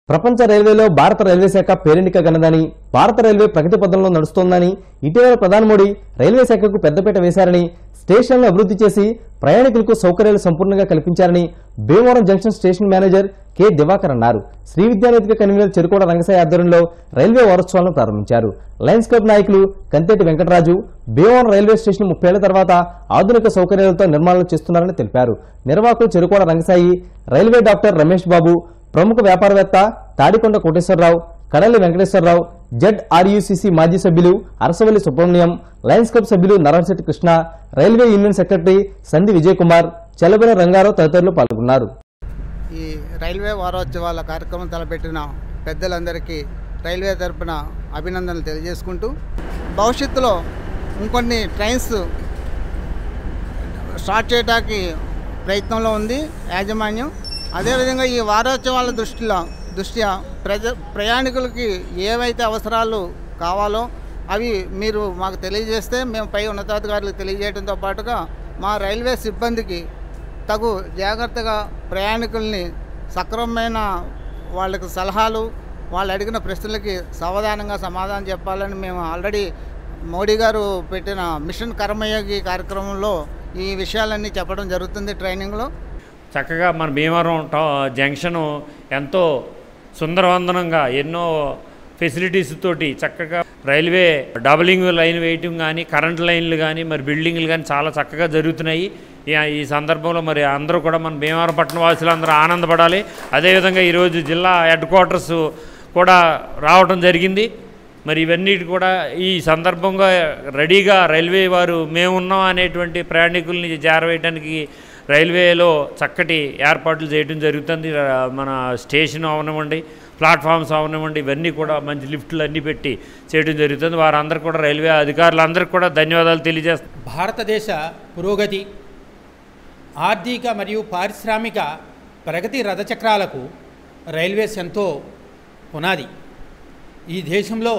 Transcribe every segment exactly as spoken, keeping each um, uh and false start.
ప్రపంచ రైల్వేలో భారత రైల్వే శాఖ పేరెన్నిక గన్నదని, భారత రైల్వే ప్రగతి పథంలో నడుస్తోందని, ఇటీవల ప్రధాని మోడీ రైల్వే శాఖకు పెద్దపీట వేశారని, స్టేషన్లను అభివృద్ధి చేసి ప్రయాణికులకు సౌకర్యాలు సంపూర్ణంగా కల్పించారని Bhimavaram junction station manager K Divakar అన్నారు. శ్రీ విద్యావేదిక కన్వీనర్ చెరుకోడ రంగసాయి ఆధ్వర్యంలో రైల్వే వారోత్సవాలను ప్రారంభించారు. లయన్స్ క్లబ్ నాయకులు కంతేటి వెంకటరాజు భీమవరం రైల్వే స్టేషన్ ముప్పై ఏళ్ల తర్వాత ఆధునిక సౌకర్యాలతో నిర్మాణం చేస్తున్నారని తెలిపారు. నిర్వాహకులు చెరుకోడ రంగసాయి, రైల్వే డాక్టర్ రమేష్ బాబు, ప్రముఖ వ్యాపారవేత్త తాడికొండ కోటేశ్వరరావు, కడలి వెంకటేశ్వరరావు, జెడ్ ఆర్యూసీసీ మాజీ సభ్యులు అరసవల్లి సుబ్రహ్మణ్యం, లయన్స్ క్లబ్ సభ్యులు Narahasetti Krishna, railway union secretary Sandhi Vijay Kumar, చెలబెన Rangarao తదితరులు పాల్గొన్నారు. ఈ రైల్వే వారోత్సవాల కార్యక్రమం తలపెట్టిన పెద్దలందరికీ రైల్వే తరపున అభినందనలు తెలియజేసుకుంటూ, భవిష్యత్తులో ఇంకొన్ని ట్రైన్స్ స్టార్ట్ చేయడానికి ప్రయత్నంలో ఉంది యాజమాన్యం. అదేవిధంగా ఈ వారోత్సవాల దృష్టిలో దృష్ట్యా ప్రజ ప్రయాణికులకి ఏవైతే అవసరాలు కావాలో అవి మీరు మాకు తెలియజేస్తే మేము పై ఉన్నతాధికారులకు తెలియజేయడంతో పాటుగా మా రైల్వే సిబ్బందికి తగు జాగ్రత్తగా ప్రయాణికుల్ని సక్రమమైన వాళ్ళకి సలహాలు, వాళ్ళు అడిగిన ప్రశ్నలకి సావధానంగా సమాధానం చెప్పాలని మేము ఆల్రెడీ మోడీ గారు పెట్టిన మిషన్ కర్మయోగి కార్యక్రమంలో ఈ విషయాలన్నీ చెప్పడం జరుగుతుంది ట్రైనింగ్లో. చక్కగా మన భీమవరం టా జంక్షను ఎంతో సుందరవందనంగా ఎన్నో ఫెసిలిటీస్ తోటి చక్కగా రైల్వే డబలింగ్ లైన్ వేయటం కానీ, కరెంట్ లైన్లు కానీ, మరి బిల్డింగ్లు కానీ చాలా చక్కగా జరుగుతున్నాయి. ఈ సందర్భంలో మరి అందరూ కూడా మన భీమవరం పట్టణ వాసులు అందరూ ఆనందపడాలి. అదేవిధంగా ఈరోజు జిల్లా హెడ్ క్వార్టర్స్ కూడా రావడం జరిగింది. మరి ఇవన్నీ కూడా ఈ సందర్భంగా రెడీగా రైల్వే వారు మేమున్నాం అనేటువంటి ప్రయాణికుల్ని చేరవేయడానికి రైల్వేలో చక్కటి ఏర్పాట్లు చేయడం జరుగుతుంది. మన స్టేషన్ అవనివ్వండి, ప్లాట్ఫామ్స్ అవనివ్వండి, ఇవన్నీ కూడా మంచి లిఫ్ట్లు అన్నీ పెట్టి చేయడం జరుగుతుంది. వారందరూ కూడా రైల్వే అధికారులందరికీ కూడా ధన్యవాదాలు తెలియజేస్తారు. భారతదేశ పురోగతి, ఆర్థిక మరియు పారిశ్రామిక ప్రగతి రథచక్రాలకు రైల్వేస్ ఎంతో పునాది. ఈ దేశంలో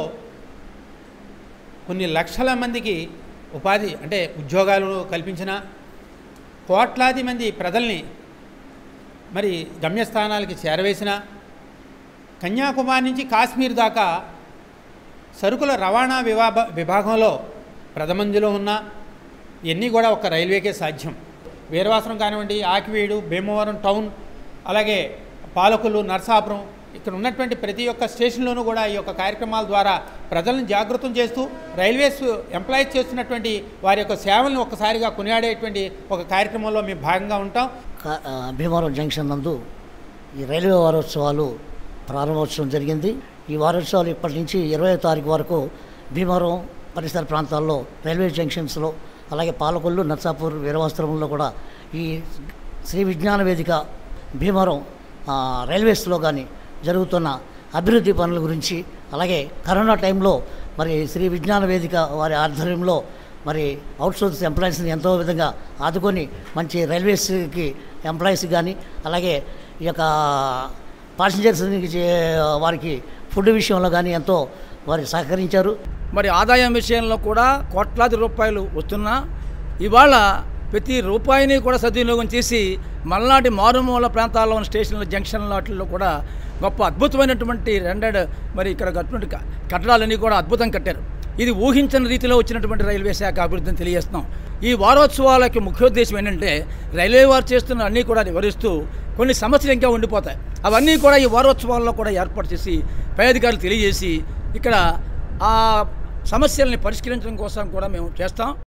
కొన్ని లక్షల మందికి ఉపాధి అంటే ఉద్యోగాలు కల్పించిన, కోట్లాది మంది ప్రజల్ని మరి గమ్యస్థానాలకి చేరవేసిన, కన్యాకుమారి నుంచి కాశ్మీర్ దాకా సరుకుల రవాణా విభా విభాగంలో ప్రథమంజలో ఉన్న ఇవన్నీ కూడా ఒక రైల్వేకే సాధ్యం. వీరవాసరం కానివ్వండి, ఆకివీడు, భీమవరం టౌన్, అలాగే పాలకులు, నర్సాపురం, ఇక్కడ ఉన్నటువంటి ప్రతి ఒక్క స్టేషన్లోనూ కూడా ఈ యొక్క కార్యక్రమాల ద్వారా ప్రజలను జాగృతం చేస్తూ రైల్వేస్ ఎంప్లాయీస్ చేస్తున్నటువంటి వారి యొక్క సేవలను ఒక్కసారిగా కొనియాడేటువంటి ఒక కార్యక్రమంలో మేము భాగంగా ఉంటాం. భీమవరం జంక్షన్ నందు ఈ రైల్వే వారోత్సవాలు ప్రారంభోత్సవం జరిగింది. ఈ వారోత్సవాలు ఇప్పటి నుంచి ఇరవై తారీఖు వరకు భీమవరం పరిసర ప్రాంతాల్లో రైల్వే జంక్షన్స్లో, అలాగే పాలకొల్లు, నర్సాపూర్, వీరవస్త్రంలో కూడా ఈ శ్రీ విజ్ఞాన వేదిక భీమవరం రైల్వేస్లో కానీ జరుగుతున్న అభివృద్ధి పనుల గురించి, అలాగే కరోనా టైంలో మరి శ్రీ విజ్ఞాన వేదిక వారి ఆధ్వర్యంలో మరి అవుట్సోర్స్ ఎంప్లాయీస్ని ఎంతో విధంగా ఆదుకొని మంచి రైల్వేస్కి ఎంప్లాయీస్ కానీ, అలాగే ఈ యొక్క పాసింజర్స్ వారికి ఫుడ్ విషయంలో కానీ ఎంతో వారి సహకరించారు. మరి ఆదాయం విషయంలో కూడా కోట్లాది రూపాయలు వస్తున్నా ఇవాళ ప్రతి రూపాయిని కూడా సద్వినియోగం చేసి మల్నాటి మారుమూల ప్రాంతాల్లో ఉన్న స్టేషన్ల జంక్షన్ల వాటిల్లో కూడా గొప్ప అద్భుతమైనటువంటి రెండెడ్ మరి ఇక్కడ కట్టినటువంటి కట్టడాలన్నీ కూడా అద్భుతంగా కట్టారు. ఇది ఊహించని రీతిలో వచ్చినటువంటి రైల్వే శాఖ అభివృద్ధిని తెలియజేస్తున్నాం. ఈ వారోత్సవాలకి ముఖ్యోద్దేశం ఏంటంటే రైల్వే వారు చేస్తున్న అన్నీ కూడా వివరిస్తూ కొన్ని సమస్యలు ఇంకా ఉండిపోతాయి. అవన్నీ కూడా ఈ వారోత్సవాల్లో కూడా ఏర్పాటు చేసి పై అధికారులు తెలియజేసి ఇక్కడ ఆ సమస్యల్ని పరిష్కరించడం కోసం కూడా మేము చేస్తాం.